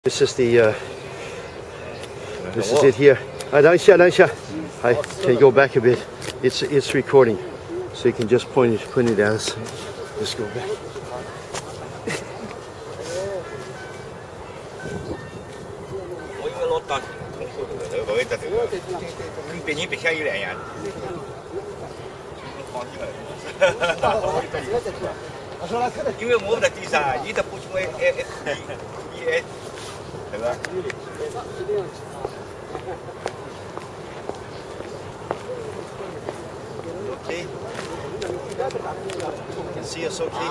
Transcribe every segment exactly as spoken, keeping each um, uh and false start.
This is the, uh, this is it here. Ah, 等一下，等一下。Hi, can you go back a bit? It's it's recording, so you can just point it point it out. Just go back. 我以为老大，不会得这个，跟别人别想有两样。因为我们的地上，伊的补充哎哎哎，伊哎，对吧？ Okay. You can see us okay?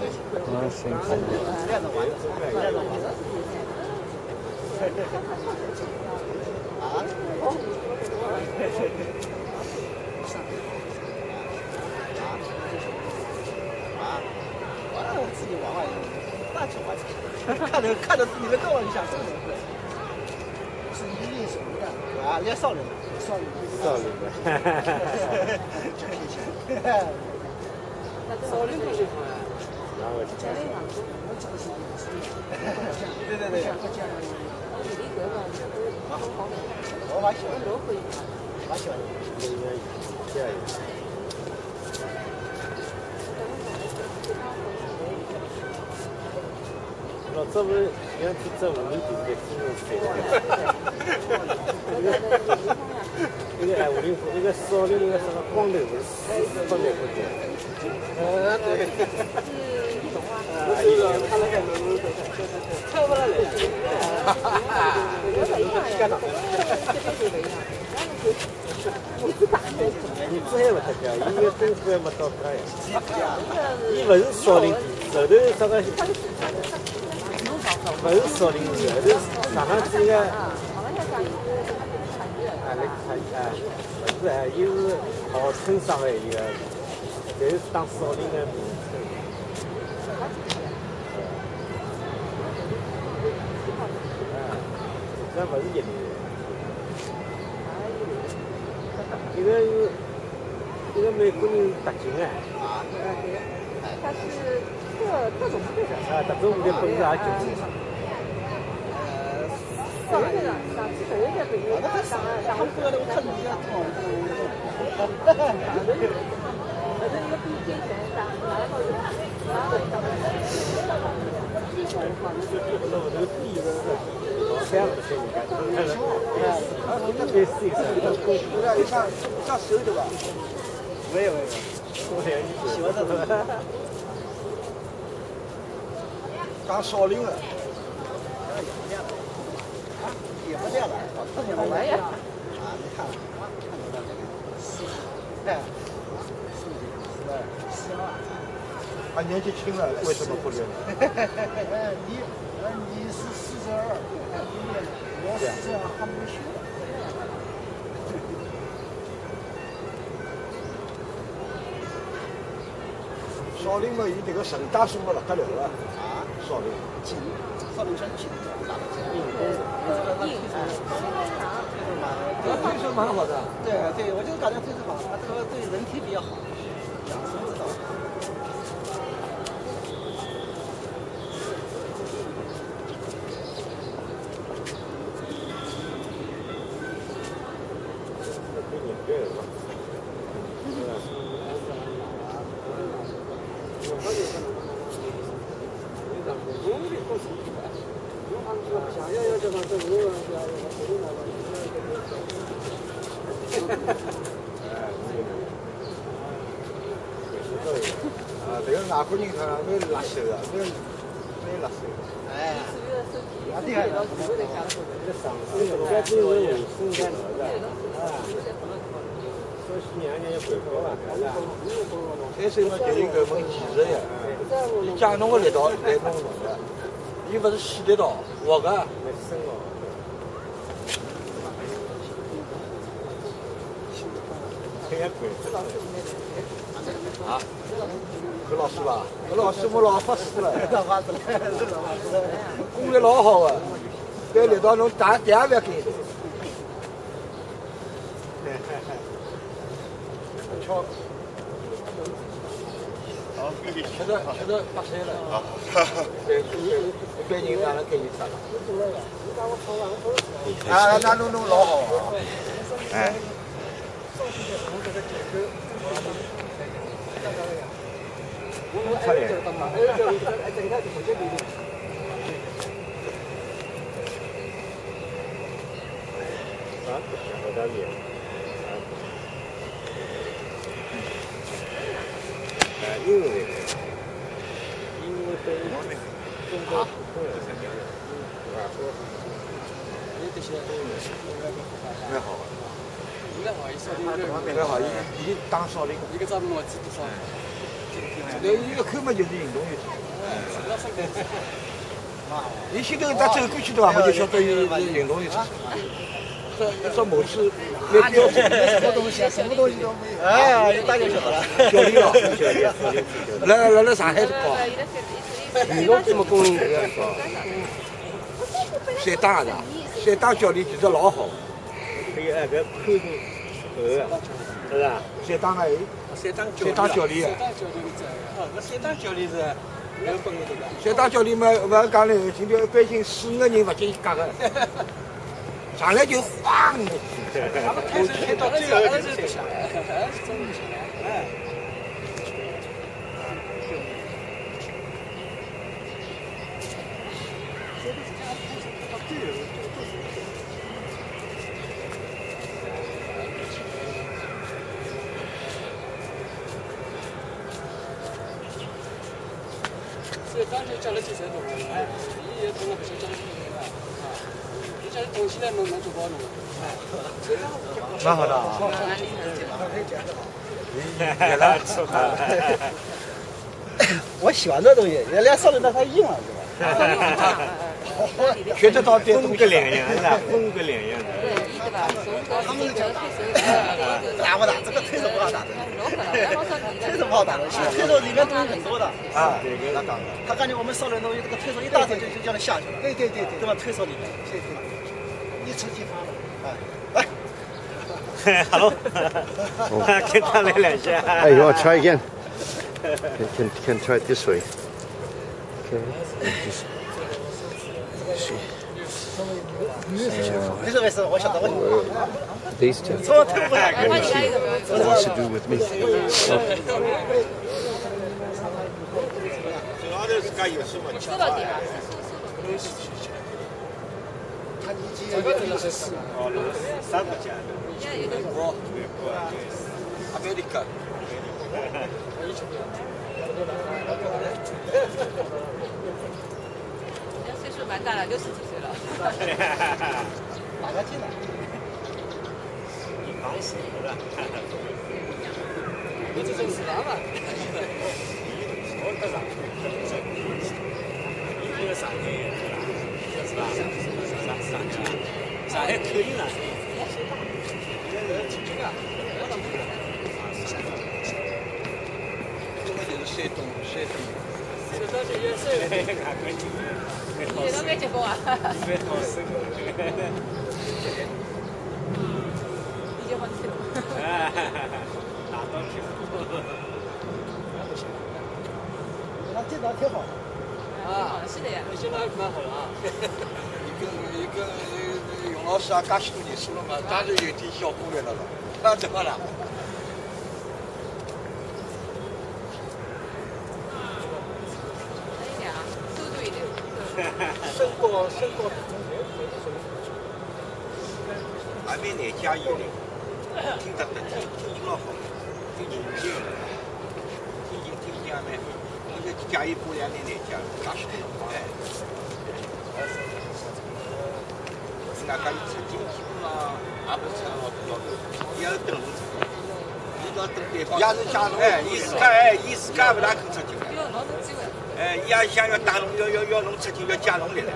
Ah, 看着看着你们动了一下，这个是一定什么的啊？人家少林的，少林， 少林的，哈哈哈哈。 少林同学， 然后对对对。我蛮喜欢，蛮喜欢。 这样。 老早不是原来在我们顶的金融水一个哎，五零一个少林，一个什么光头，分别不同。呃，对。啊，一个他那个抽不了来。哈哈哈。干啥？你这还不得了，因为功夫还没到这呀。伊不是少林，后头啥个？ 不是少林寺，是上海这个啊，那他啊，不是啊，又是号称上海一个，但是当少林的名称。啊，那不是一流。这个有，这个美国人特警啊。啊，对。他是特特种部队的。啊，特种部队本事也就是。 上一个上上次有一个朋友，他上上回过来我看你家套，哈哈哈。反正一个比以前大，然后然后到那个地方，这样子去你看，看了，啊，这是一个，有点有像像手的吧？没有没有，我喜欢这个，刚少林了。 也不亮了，也不亮了。啊，你看，哎，是的，是啊。他年纪轻了，为什么不练？你，你是四十二，我四十二还没学。少林嘛，有这个神大松了，得了了。啊，少林，紧，少林山紧。 推手蛮好的，对对，我就感觉推手好，他这个对人体比较好，养生之道。想要要这个这个啊，这个外国人看没拉手啊，没没拉手。哎，啊，对啊，这个上身人家只有卫生间了，啊，所以娘娘也不会吧，是吧？这时候就有个问题是呀，你讲弄个力道来弄弄的。 你不是洗得到，我个没生哦。这也贵。啊？搿老师吧？搿老师我老法师了。老法师了，功力老好啊！搿力道侬打第二不要紧。巧。 现在现在八岁了。啊。对，一般人哪能给你吃了？啊，那弄弄老好啊。哎。快点。啊，好大米。哎，因为因为对中国普通人参加的，啊，说这些蛮好。应该好意思，应该好，已已经当少林。一个招募几多少？那一个看嘛就是运动员。你现在他走过去的话，我就晓得有运动员。这这模式没标准，什么东西啊，什么东西都没有。哎，一大就晓得了。教练啊，教练，教练，来来来，上海是搞，运动这么供应这样搞。山大的，山大教练其实老好。可以那个看住，呃，是吧？山大还有，山大山大教练。山大教练在，哦，那山大教练是有本事的。山大教练嘛，勿要讲了，今天一般性四五个人勿进一家个。上来就晃的，他们开始开到最后还是不下来，还是真不下来。哎。所以当时讲了几岁多了，哎，你也从来不是讲了几岁了，啊。这东西呢，能能做包容，蛮好的啊。我喜欢这东西，人家烧的那太硬了，是吧？学得到点风格两样是吧？风格两样的。对吧？他们讲打不打？这个推手不好打的，推手不好打的，推手里面东西很多的啊。那当然，他感觉我们烧的东西，这个推手一大推就就叫他下去了。对对对对，对吧？推手里面，对对。一次激发了，哎，来，好喽，跟他来两下。Hey, you want to try again? Can can can try it this way. Okay, just see. 没事没事，我晓得我。These two. What's to do with me? 主要的是干有什么？说到底吧。这个真是是哦，三个家的，美国，美国，阿美利卡，人家岁数蛮大了，六十几岁了。哪个进来？你忙死了。我这就是老板。我干啥？一个啥呢？是吧？上上海肯定了。这个就是山东，山东。山东就有山东。你都没结过啊？没好生。你结婚去了？打到去了。那这张挺好。啊，是的呀。现在蛮好了啊。跟一个永老师啊，介许多年数了嘛，当然有点小过来了了。那怎么了？慢一点啊，速度一点。升过升过。还没来加油呢，听得听听听老好，听听听，听听听讲呢，我这加油过两年来加，介许多哎。大家一出进去嘛，也不出老多老多，也要等路出去。伊到等对方，也是想哎，伊自家哎，伊自家不大肯出去。要老多机会。哎，伊也想要带侬，要要要侬出去，要加侬来了。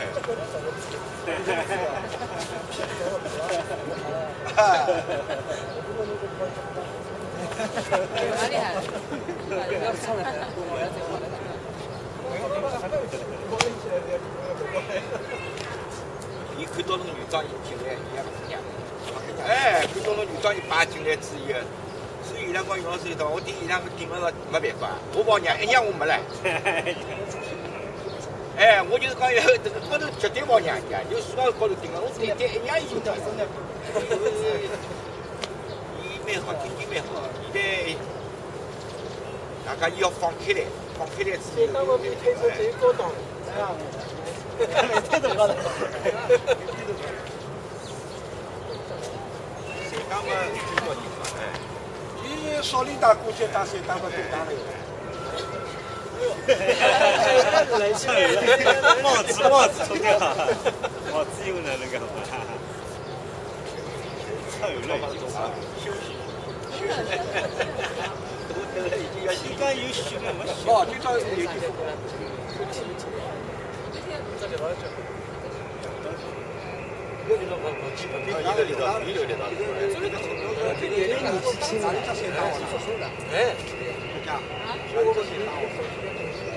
哈。蛮厉害。要上来，我要再过来。伊看到侬女装一进来，伊也不一样。哎，看到侬女装一摆进来之后，所以伊拉讲杨老师对伐？我顶伊拉顶了没办法，我跑娘一样我没来。哎，我就是讲要这个高头绝对跑娘家，就树高高头顶了，我顶顶一样伊就顶。伊蛮好，天气蛮好。现在大家伊要放开来，放开来之后。 当我比推车最高档。哎呀，推车高的。 谁当嘛最高地方？哎， 伊少林大过节打谁打嘛都打了。 来气帽子帽子脱掉，帽子又能那个嘛？超有耐心啊！ 休息休息。已经要今天有训练没训？ 哦，今朝有地方。一个里头跑跑基本，一个里头，一个里头。 这个年纪轻，哪里叫谁打我了？哎，这样，我这谁打我？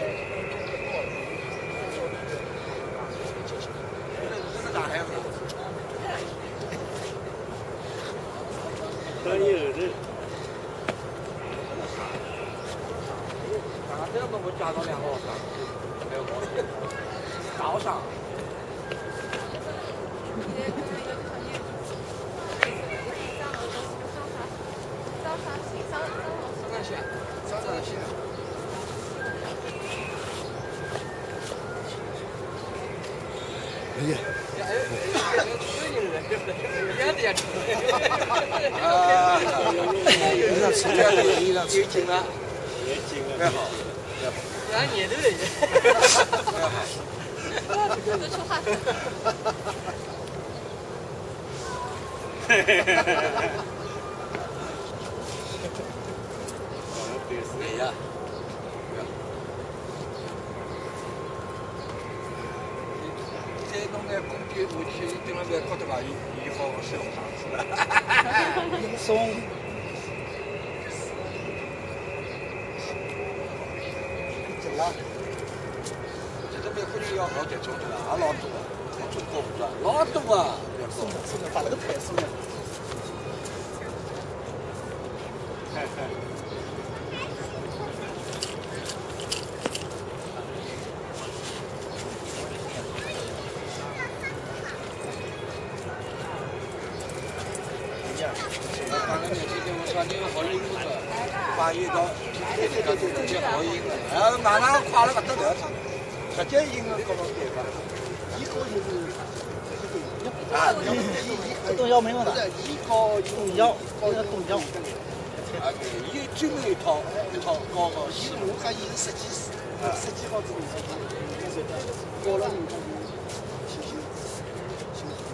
可以了，这。 这样子我加到两个上，没有毛病。早上。 哎呀， 啊，有点吃，有点吃紧了， 也紧了， 蛮好，蛮好。 俺年头了， 蛮好。 都出汗。 哎呀。再弄点工具回去，顶了在高头吧，伊伊好消啥子？ 轻松。紧了。 这个美国人要好点种的了，也老多啊，中国不了，老多啊。 是的，是的，把那个抬出来。 看看。 当个年轻人，我说你们好领悟的，把一道对对对对对，好赢的，然后马上快了不得了，直接赢了各种地方。 一个就是啊， 一动摇没问题。一个动摇，一个动摇。 啊，对，伊专门一套一套高高伊线。 我看伊是设计师，设计好之后，搞了以后就修修修修。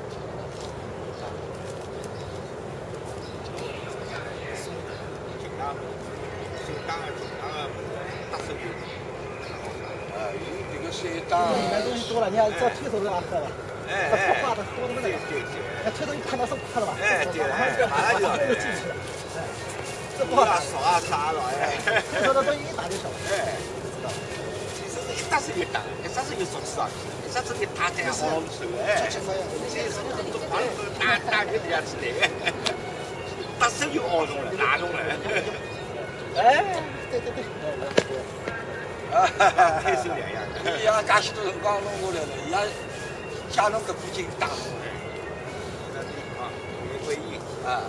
挺大的，挺大的，挺大的，大手机。啊，有这个水大。 里面东西多了，你看这推头都拿喝了。 哎这哎。 画的多的那个。 对对。 那推头一看到是看了吧？ 哎对，马上就就进去了。这不不好打， 少啊啥了哎。 推头的东西一打就小了。 哎。其实一打手就打，一打手就做起上去，一下子就打在好老手哎。这是很多话打打就这样子的，打手就熬中了，打中了。 哎，对对对。 啊哈哈，太手两样。伊拉介许多辰光弄过来了，伊拉家侬搿附近打侬了。那地方回忆啊。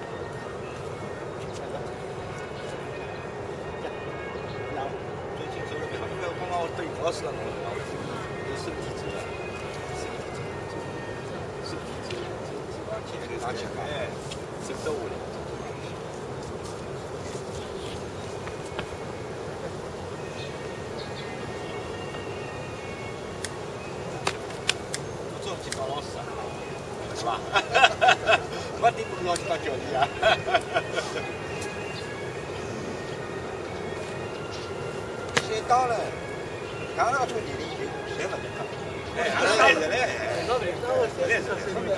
最近走了没好？因为刚刚我对杨老师那弄了，有身体走了，身体走，身体走，身体走，拿起来，哎，走得下来。当老师啊，是吧？我顶不老去当教练啊。谁当了？当了做年龄就谁不能当？哎，还是来着嘞。来着，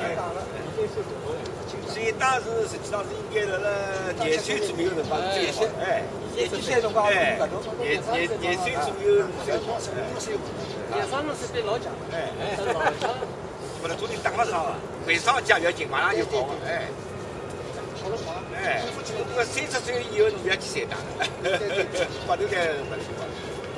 所以当时实际上是应该在了廿岁左右的辰光最好。哎，廿几岁辰光哎，廿廿廿岁左右最好。 廿三了是对老蒋， 哎哎。 老蒋。 不能昨天打了场了，没上家要紧，马上就跑了，哎。 哎，这个三十岁以后侬不要去山打了，八头开八头去跑。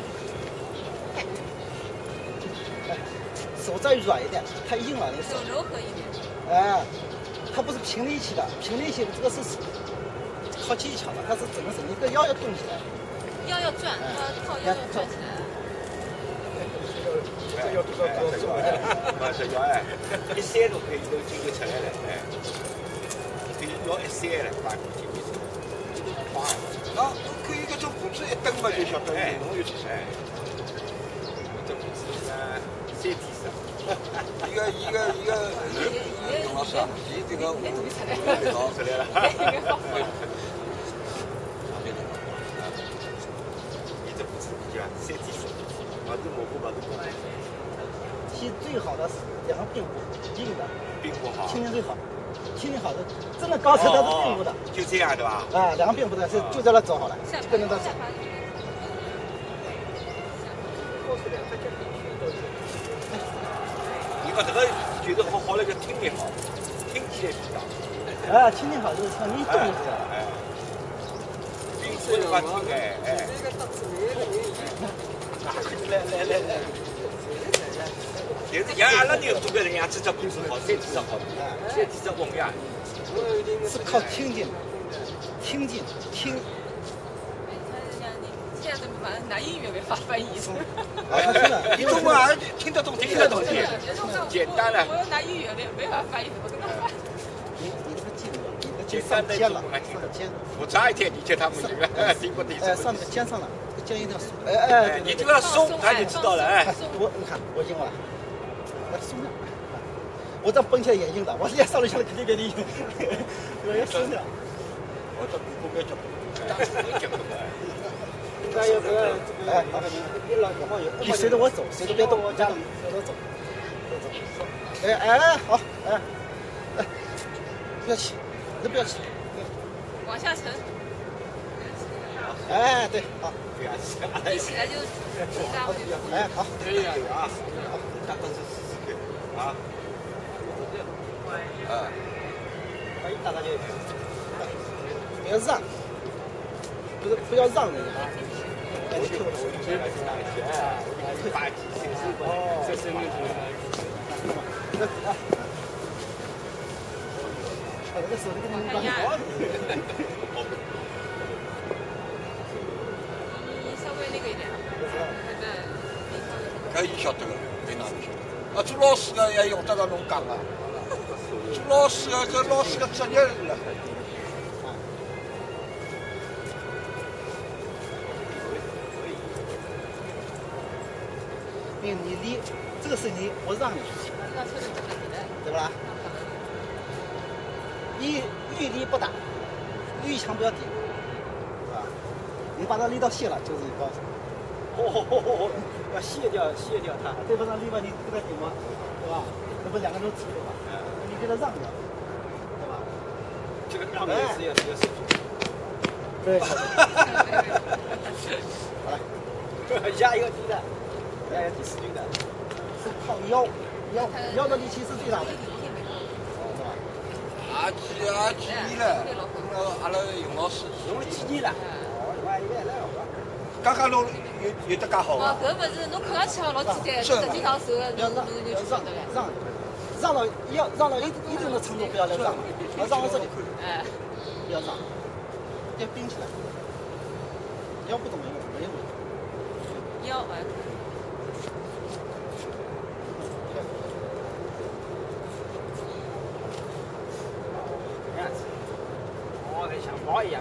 手再软一点，太硬了那手。 手柔和一点。 哎，它不是平力气的，平力气的这个是靠技巧的，它是整个是你个腰要动起来。 腰要转，靠腰要转起来。 这要这个高重哎，嘛这腰哎，一三都可以都筋就出来了，哎，可以腰一三了，把筋就出来，这都快。 那可以搿种步子一蹬嘛，就晓得侬有出来。 这步子呢，三体式。 一个一个一个董老师啊，伊这个舞舞蹈出来了。 伊这步子比较三体式，勿是蘑菇，勿是公。 踢最好的是两个并步，硬的， 并步好， 轻轻最好，轻轻好的，真的高手他是并步的。 就这样对吧？ 啊，两个并步的是就在那走好了，跟着他走。 你讲这个就是好好那个听力好，听起来比较。 啊，听力好就是说你一动就知道了。 哎，并步的话听哎哎。来来来来。但是像阿拉牛做个人家只只步子好，三体式好，三体式稳呀。 是靠听劲，听劲听。 现在怎么把拿英语给发翻译？ 啊，真的， 你中文还听得懂，听得懂听，简单了。 我要拿英语没没法翻译，怎么跟他翻？ 你你这个劲，你的简肩上单肩了， 的上肩。 我差一天理解他们这个，听不懂。 哎，上面肩上了，肩一定要松。哎哎， 你就要松，他就知道了。哎， 我你看我硬了，我松了。我这蹦起来也硬的，我现在上来下来肯定给你硬，我要松掉。 我这不该脚，当时没脚的。 那要不哎，好，你随着我走，谁都别动，家里随着我走，走。哎哎，好，哎，哎，不要起，都不要起。 往下沉。 哎，对，好。 一起来就起大。 哎，好。 可以啊，有啊，大都是四十个啊。啊。 可以打他就。不要让，不是不要让人家。哎，你扣我手机。 发起先是哦， 这是问题。 我这个手机跟你关好。 你稍微那个一点。 搿伊晓得个，没哪里晓得。啊，做老师个也用得着侬讲啊。做老师个搿老师个职业了。 你你离这个是你，我让你，对不啦？一欲离不打，欲强不要顶，是吧？你把它离到线了，就是你高手。哦，要卸掉卸掉它，对不让力吧，你给它顶吗？对吧？那不两个都吃了吗？你给它让掉，对吧？ 这个让也是要要守住。 对。好了，压一个低的。哎，第四军的，是靠腰，腰腰的力气是最大的，是吧？ 啊，几啊几年了，那阿拉杨老师用了几年了？哦，我应该来了。 刚刚侬有有得介好哦， 啊？ 搿勿是侬看上去老简单，实际上手要让要让让让到要让到一一定的程度，不要再让了，要让到这里， 哎， 要让，要冰起来，腰不懂没用，没用。 腰哎。 哦，跟像猫一样。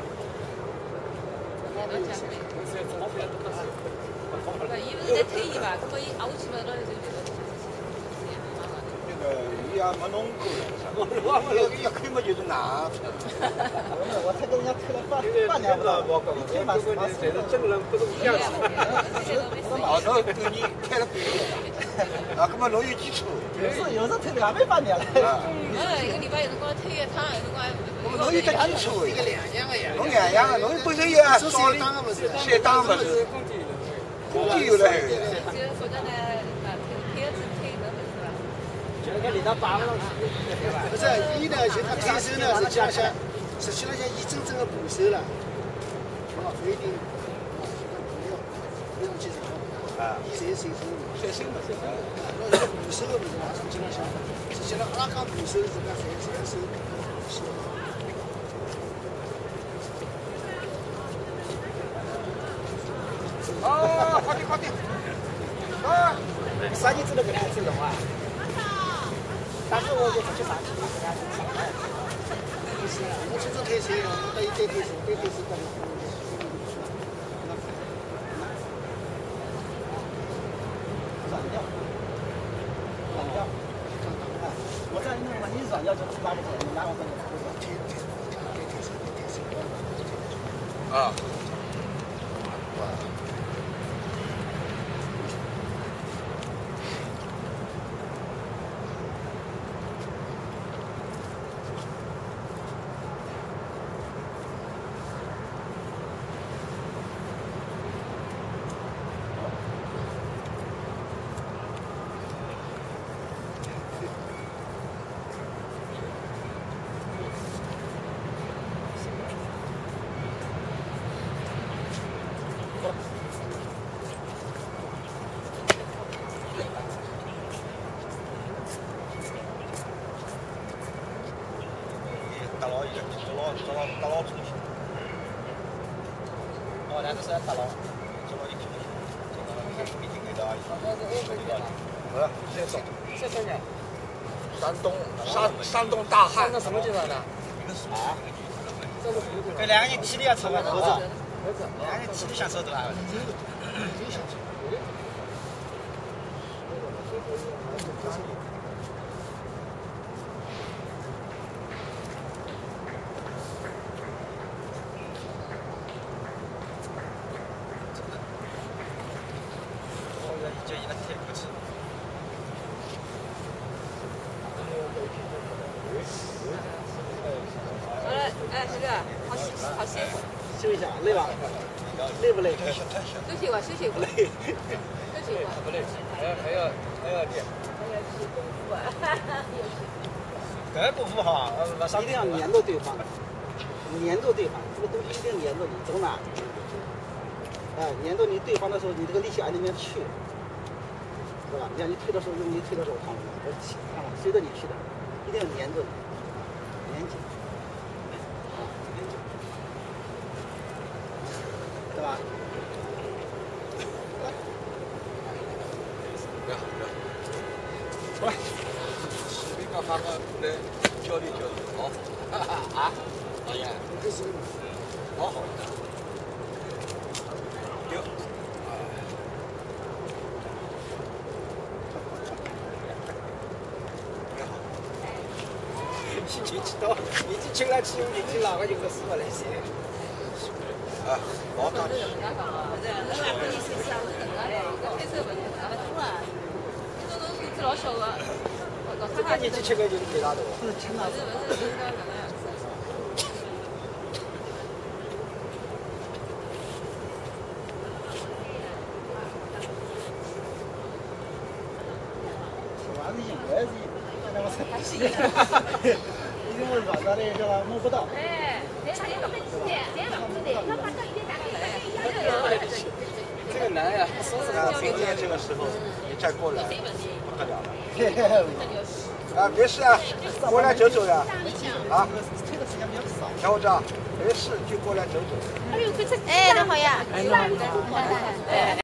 不，伊勿是在推伊嘛，搿么伊挨下去嘛，老就就那个伊也没弄过，我一一看嘛就是硬。 我才跟人家推了半半年不到，一推嘛是嘛是真人不动相识。 哦，侬对你开了半年了，啊，搿么侬有基础。 有时有时推了还没半年了。 嗯，一个礼拜有辰光推一趟，有辰光。 我们侬有得基础， 一个两样个呀。 侬两样个，侬本身也少林，山当勿是，工地有了。 就否则呢，啊，推推子推搿么是吧？ 就跟领导拔不上去，对吧？不是，一呢，就他天生呢是江山， 实际来讲，一真正的捕手了，啊，不一定，啊，不要不用去什么，啊，以谁谁手，谁手嘛，啊，那这捕手的马上经常想，实际上阿康捕手是干谁谁手，是。 哦，快点快点，啊！ 啥你知道给他子弄啊？但是我就不去上去，给他子上来。不是，我这种特色，我带一点特色，点特色干嘛？软料，软料，哎，我这弄嘛，你软料就拿不出来，你拿我这个不是？特特特特色，特色。 啊。 大佬一个，大佬大佬大佬出去。哦，那个是大佬，大佬一听，这个没听给的阿姨。好了，先走。 谢谢你。山东山山东大汉。 那什么地方的？ 啊？ 这两个人体力要吃完盒子， 盒子。 两个人体力享受的啊。真享受。就一个铁锅吃。 好了，哎，这个好辛好辛苦。 休息一下，累吧？累不累？ 休息会，休息会。 累。 休息会。 不累，还要还要还要练。 还要去功夫啊！ 这个功夫哈，呃，一定要粘着对方，粘着对方，这个东西一定粘着你，走哪？哎，粘着你对方的时候，你这个力气按里面去，对吧？你看你推的时候，用力推的时候，看我起，看吧，随着你去的，一定要粘着你，粘紧，粘紧，对吧？ 不要不要，过来，视频刚发个来交流交流，好，啊，导演，好好。有。 去去到，一起请来吃，一起哪个有个什么来噻？ 啊，老大。 这个人家讲啊，这人家不是是啊，是等啊，一个黑色文字啊，不啊，这种都是老小的，老这个年纪吃个就是最大的。 是真的，这文字应该怎么样？ 还是一样，因为软的那个摸不到。 哎， 这个难呀，啊，明年这个时候你再过来，不得了了。啊，没事啊，过来走走呀，啊， 推的时间比较少。 小伙子，没事就过来走走。 哎，那好呀。哎。